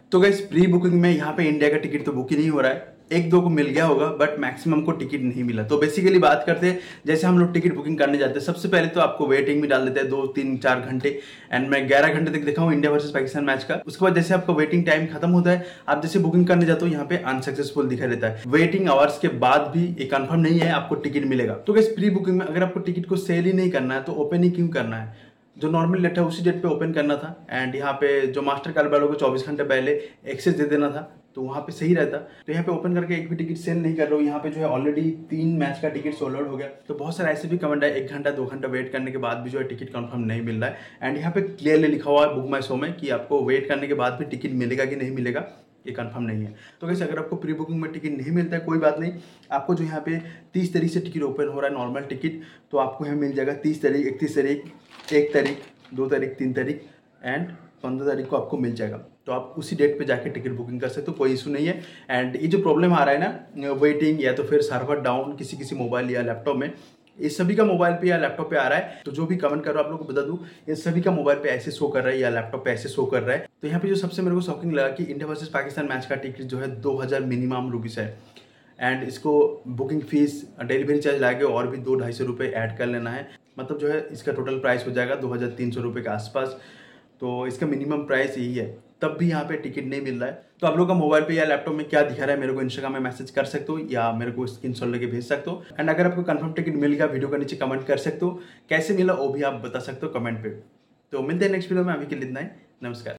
तो guys pre booking में यहाँ पे इंडिया का टिकट तो बुक ही नहीं हो रहा है। एक दो को मिल गया होगा बट मैक्सिमम को टिकट नहीं मिला। तो बेसिकली बात करते हैं, जैसे हम लोग टिकट बुकिंग करने जाते हैं सबसे पहले तो आपको वेटिंग में डाल देते हैं 2 3 4 घंटे। एंड मैं 11 घंटे तक देखा हूँ इंडिया वर्सेस पाकिस्तान मैच का। उसके बाद जैसे आपका वेटिंग टाइम खत्म होता है, आप जैसे बुकिंग करने जाते हो यहाँ पे अनसक्सेसफुल दिखा देता है। वेटिंग आवर्स के बाद भी ये कंफर्म नहीं है आपको टिकट मिलेगा। तो गाइस प्री बुकिंग में अगर आपको टिकट को सेल ही नहीं करना है तो ओपन ही क्यों करना है? जो नॉर्मल डेट है उसी डेट पे ओपन करना था। एंड यहाँ पे जो मास्टर कार्ड वालों को 24 घंटे पहले एक्सेस दे देना था, तो वहाँ पे सही रहता। तो यहाँ पे ओपन करके एक भी टिकट सेल नहीं कर रहा हूँ। यहाँ पे जो है ऑलरेडी 3 मैच का टिकट सोल्ड आउट हो गया। तो बहुत सारे ऐसे भी कमेंट है 1 घंटा 2 घंटा वेट करने के बाद भी जो है टिकट कंफर्म नहीं मिल रहा है। एंड यहाँ पे क्लियरली लिखा हुआ है बुक माई शो में कि आपको वेट करने के बाद भी टिकट मिलेगा कि नहीं मिलेगा ये कंफर्म नहीं है। तो कैसे अगर आपको प्री बुकिंग में टिकट नहीं मिलता है कोई बात नहीं, आपको जो यहाँ पे 30 तारीख से टिकट ओपन हो रहा है नॉर्मल टिकट, तो आपको यहाँ मिल जाएगा 30 तारीख 31 तारीख 1 तारीख 2 तारीख 3 तारीख एंड 15 तारीख को आपको मिल जाएगा। तो आप उसी डेट पे जाके टिकट बुकिंग कर सकते हो, कोई इशू नहीं है। एंड ये जो प्रॉब्लम आ रहा है ना वेटिंग या तो फिर सर्वर डाउन किसी किसी मोबाइल या लैपटॉप में, ये सभी का मोबाइल पे या लैपटॉप पे आ रहा है। तो जो भी कमेंट करो आप लोगों को बता दूं, ये सभी का मोबाइल पे ऐसे शो कर रहा है या लैपटॉप पे ऐसे शो कर रहा है। तो यहाँ पे जो सबसे मेरे को शॉकिंग लगा कि इंडिया वर्सेस पाकिस्तान मैच का टिकट जो है 2000 मिनिमम रुपीज़ है। एंड इसको बुकिंग फीस डिलीवरी चार्ज ला के और भी 200-250 रुपये ऐड कर लेना है। मतलब जो है इसका टोटल प्राइस हो जाएगा 2300 रुपये के आसपास। तो इसका मिनिमम प्राइस यही है, तब भी यहाँ पे टिकट नहीं मिल रहा है। तो आप लोग का मोबाइल पे या लैपटॉप में क्या दिखा रहा है मेरे को इंस्टाग्राम में मैसेज कर सकते हो या मेरे को स्क्रीनशॉट लेके भेज सकते हो। एंड अगर आपको कंफर्म टिकट मिल गया वीडियो के नीचे कमेंट कर सकते हो, कैसे मिला वो भी आप बता सकते हो कमेंट पे। तो मिलते हैं नेक्स्ट वीडियो में, अभी के लिए इतना ही। नमस्कार।